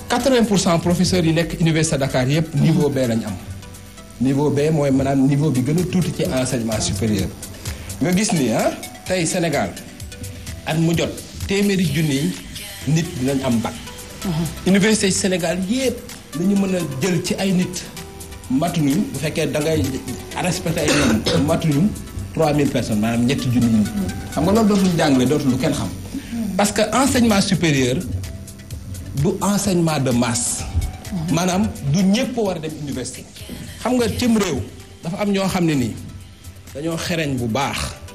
80% professeurs yi nekk université Dakar yépp niveau B lañ am. niveau B mooy maanaam niveau bi gën a tuuti ci enseignement supérieur. nga gis ni tey Sénégal at mu jot téeméeri junni nit dinañ am bac. université Sénégal yépp lañu mën a jël ci ay nit matuñu bu fekkee da ngay respecté ay ñoom matuñu 3000 personnes maanaam ñetti junni nit. xam nga loolu dootul jàngale dootul lu kenn xam. parce que enseignement supérieur du enseignement de masse. maanaam du ñëpp war a dem université. xam nga cim réew dafa am ñoo xam ne nii dañoo xereñ bu baax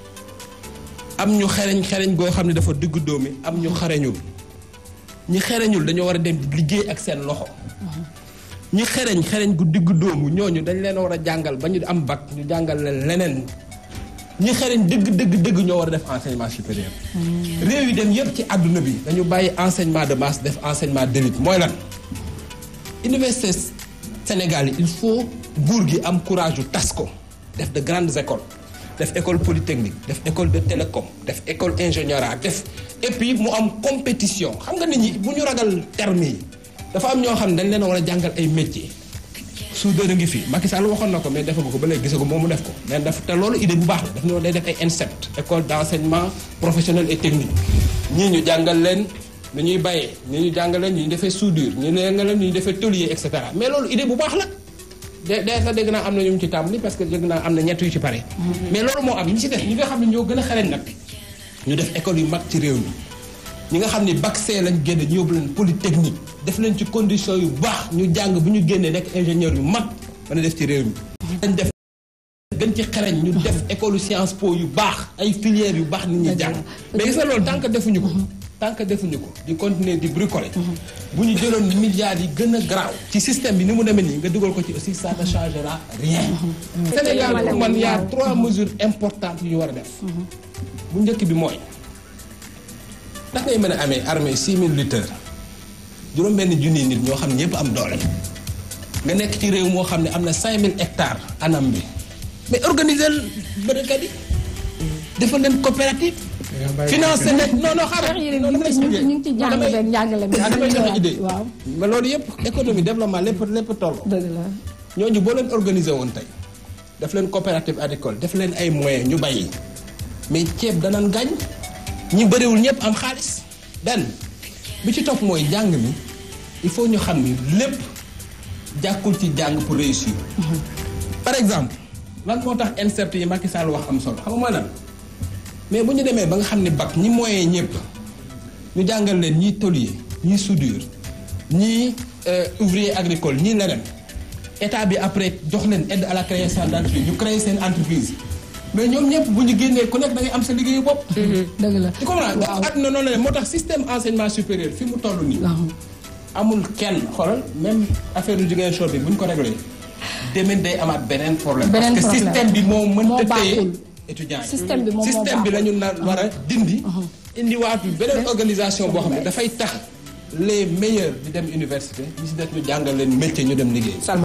am ñu xereñ goo xam ne dafa diggu dóomi am ñu xereñul ñi xereñul dañoo war a dem liggéey ak seen loxo. ñi xereñ gu diggu dóomu ñooñu dañ leen war a jàngal ba ñu am bac ñu jàngal leen leneen. ñi xereñ dëgg ñoo war a def enseignement supérieur. réew yi dem yëpp ci àdduna bi dañu bàyyi enseignement de masse def enseignement d'élite mooy lan. université Sénégal yi il faut nguur gi am courage yu tas ko def de grandes écoles def école polytechnique def école de télécom def école ingénierat def et puis mu am compétition xam nga nit ñi bu ñu ragal terme yi dafa am ñoo xam ne dañ leen war a jàngal ay métiers. soudeur a ngi fi Macky Sall waxoon na ko mais defagu ko ba léegi gisagu moom mu def ko mais daf te loolu idée bu baax la daf ne woon day def ay INSEP école d'enseignement professionnel et technique ñii ñu jàngal leen nu ñuy bayee ñii ñu jàngal leen ñu defee soudure ñu jàngal leen ñu defee tôlier et cetera mais loolu idée bu baax la sax dégg naa am na ñu ci tàmbali parce que dégg naa am na ñett yu ci pare mais loolu moo am ñi ci def ñi nga xam ne ñoo gën a xarañ nag ñu def école yu mag ci réew mi ñi nga xam ni bac C lañ génne ñu yóbbu leen polytechnique def leen ci condition yu baax ñu jàng bu ñu génnee nekk ingénieur yu mag mën a def ci réew mi dañ def gën ci xarañ ñu def école Sciences Po yu baax ay filières yu baax nit ñi jàng mais gis nga loolu tant que defuñu ko di continuer di bricoler bu ñu jëloon milliards yi gën a garaaw ci système bi ni mu demee nii nga dugal ko ci aussi ça ne changera rien Sénégal pour man y a 3 mesures importantes yu ñu war a def bu njëkk bi mooy ndax ngay mën a amee armée 6000 lutteurs juróom-benn junni nit ñoo xam ne ñëpp am doole nga nekk ci réew moo xam ne am na 5000 hectares anam bi mais organiser bërekat yi defal leen coopérative. financer leen non xaaral ñu ngi ci jàng benn njàngale mi. damay joxe idée mais loolu yëpp économie développement lépp toll. dëgg la ñooñu boo leen organiser woon tey def leen coopérative agricole def leen ay moyens ñu bàyyi mais ceeb danañ gaañ. ñi bëriwul ñëpp am xaalis benn bi ci topp mooy jàng mi il faut ñu xam ni lépp jàkkul ci jàng pour réussir. par exemple lan moo tax INSEP yi Macky Sall wax am solo xam nga mooy lan mais bu ñu demee ba nga xam ni bac ñi moyen ñëpp ñu jàngal leen ñii tôlier ñii soudure ñii ouvrier agricole ñii leneen état bi après jox leen aide à la création d'entreprise ñu créer seen entreprise. mais ñoom ñëpp bu ñu génnee ku nekk da ngay am sa liggéeyu bopp. dëgg la tu comprends nga àdduna noonu la moo tax système enseignement supérieur fi mu toll nii. amul kenn xoolal même affaire yu Ziguinchor bi bu ñu ko réglé demee day amaat beneen problème. parce que système bi moo mënta téye étudiants yi. système bi la ñu war a dindi. indiwaatu beneen organisation boo xam ne dafay tax les meilleurs di dem université ñi si def ñu jàngal leen métier ñu dem liggéey.